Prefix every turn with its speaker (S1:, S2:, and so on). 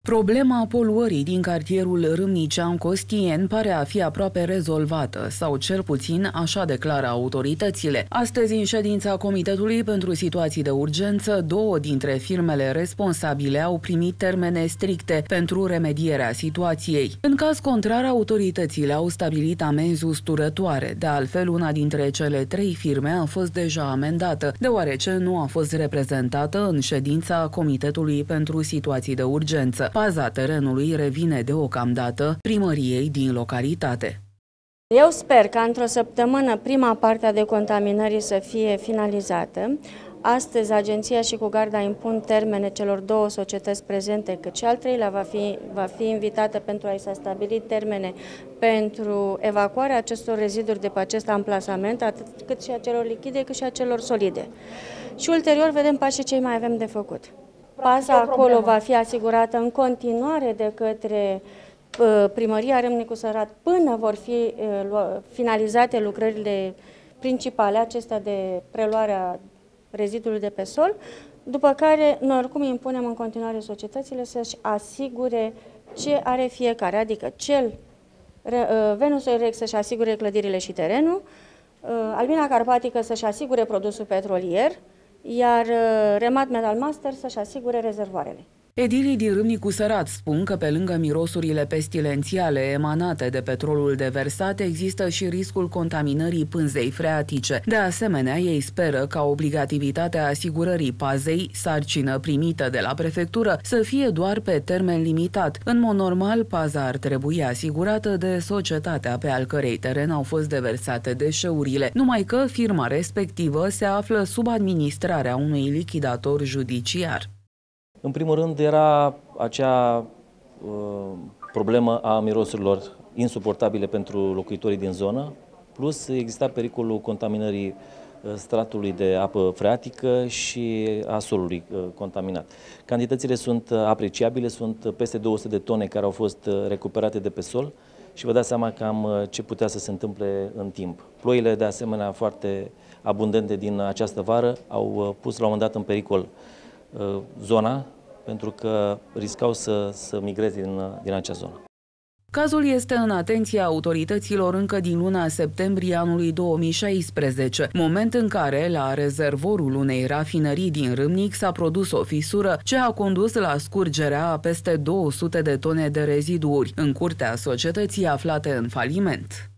S1: Problema poluării din cartierul Râmnicean-Costieni pare a fi aproape rezolvată, sau cel puțin așa declară autoritățile. Astăzi, în ședința Comitetului pentru Situații de Urgență, două dintre firmele responsabile au primit termene stricte pentru remedierea situației. În caz contrar, autoritățile au stabilit amenzi usturătoare. De altfel, una dintre cele trei firme a fost deja amendată, deoarece nu a fost reprezentată în ședința Comitetului pentru Situații de Urgență. Paza terenului revine deocamdată primăriei din localitate.
S2: Eu sper ca într-o săptămână prima parte a decontaminării să fie finalizată. Astăzi, agenția și cu garda impun termene celor două societăți prezente, cât și al treilea va fi invitată pentru a-i se stabili termene pentru evacuarea acestor reziduri de pe acest amplasament, atât cât și a celor lichide, cât și a celor solide. Și ulterior vedem pașii ce mai avem de făcut. Paza acolo va fi asigurată în continuare de către Primăria Râmnicu Sărat până vor fi finalizate lucrările principale, acestea de preluarea rezidului de pe sol, după care noi oricum impunem în continuare societățile să-și asigure ce are fiecare, adică Venus Rex să-și asigure clădirile și terenul, Albina Carpatică să-și asigure produsul petrolier, iar Remat Metal Master să-și asigure rezervoarele.
S1: Edilii din Râmnicu Sărat spun că pe lângă mirosurile pestilențiale emanate de petrolul deversat, există și riscul contaminării pânzei freatice. De asemenea, ei speră ca obligativitatea asigurării pazei, sarcină primită de la prefectură, să fie doar pe termen limitat. În mod normal, paza ar trebui asigurată de societatea pe al cărei teren au fost deversate deșeurile, numai că firma respectivă se află sub administrarea unui lichidator judiciar.
S3: În primul rând era acea problemă a mirosurilor insuportabile pentru locuitorii din zonă, plus exista pericolul contaminării stratului de apă freatică și a solului contaminat. Cantitățile sunt apreciabile, sunt peste 200 de tone care au fost recuperate de pe sol și vă dați seama cam ce putea să se întâmple în timp. Ploile, de asemenea, foarte abundente din această vară au pus la un moment dat în pericol zona, pentru că riscau să migreze din acea zonă.
S1: Cazul este în atenția autorităților încă din luna septembrie anului 2016, moment în care, la rezervorul unei rafinării din Râmnic, s-a produs o fisură ce a condus la scurgerea a peste 200 de tone de reziduuri în curtea societății aflate în faliment.